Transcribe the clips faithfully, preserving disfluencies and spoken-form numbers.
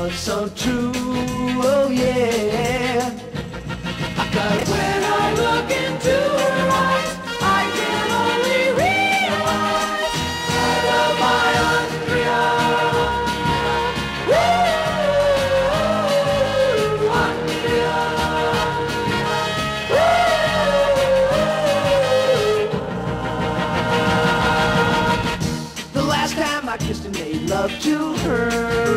Oh, it's so true, oh yeah. Cause when I look into her eyes, I can only realize I love my Andrea. Woo! Andrea. Woo! The last time I kissed and made love to her,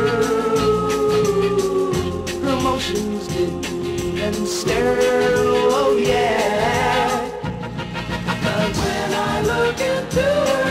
her emotions didn't and stir, oh yeah. Cause when I look into her